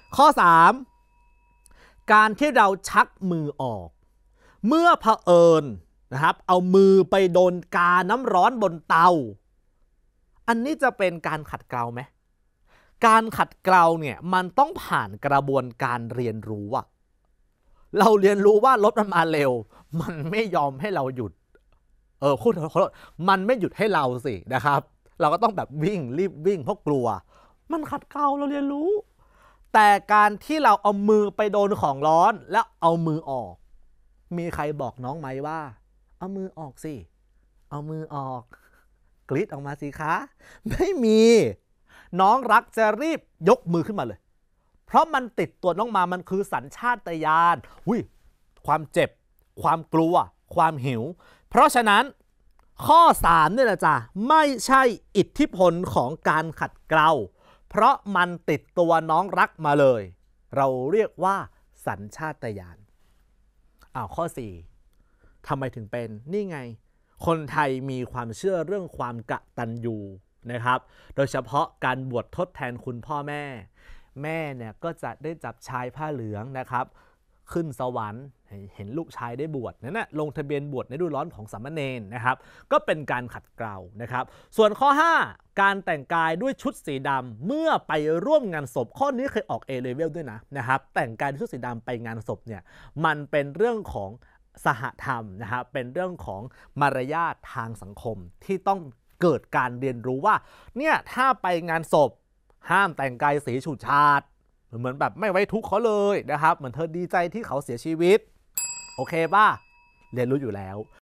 ข้อ 3 การที่เราชักมือออกเมื่อเผอิญนะครับเอามือไปโดนกาน้ำร้อนบนเตาอันนี้จะเป็นการขัดเกลาไหมการขัดเกลาเนี่ยมันต้องผ่านกระบวนการเรียนรู้อะเราเรียนรู้ว่ารถมันมาเร็วมันไม่ยอมให้เราหยุดพูดมันไม่หยุดให้เราสินะครับเราก็ต้องแบบวิ่งรีบวิ่งเพราะกลัวมันขัดเกลาเราเรียนรู้แต่การที่เราเอามือไปโดนของร้อนแล้วเอามือออกมีใครบอกน้องไหมว่าเอามือออกสิเอามือออกกรี๊ดออกมาสิคะไม่มีน้องรักจะรีบยกมือขึ้นมาเลยเพราะมันติดตัวน้องมามันคือสัญชาตญาณความเจ็บความกลัวความหิวเพราะฉะนั้นข้อ 3เนี่ยนะจ๊ะไม่ใช่อิทธิพลของการขัดเกลาเพราะมันติดตัวน้องรักมาเลยเราเรียกว่าสัญชาตญาณข้อ 4ทำไมถึงเป็นนี่ไงคนไทยมีความเชื่อเรื่องความกตัญญูนะครับโดยเฉพาะการบวชทดแทนคุณพ่อแม่เนี่ยก็จะได้จับชายผ้าเหลืองนะครับขึ้นสวรรค์เห็นลูกชายได้บวชนั่นนะลงทะเบียนบวชในฤดูร้อนของสามเณรนะครับก็เป็นการขัดเกลานะครับส่วนข้อ 5การแต่งกายด้วยชุดสีดำเมื่อไปร่วมงานศพข้อนี้เคยออก A level ด้วยนะครับแต่งกายด้วยชุดสีดำไปงานศพเนี่ยมันเป็นเรื่องของสหธรรมนะครับเป็นเรื่องของมารยาททางสังคมที่ต้องเกิดการเรียนรู้ว่าเนี่ยถ้าไปงานศพห้ามแต่งกายสีฉูดฉาดเหมือนแบบไม่ไว้ทุกข์เขาเลยนะครับเหมือนเธอดีใจที่เขาเสียชีวิตโอเคป่ะเรียนรู้อยู่แล้ว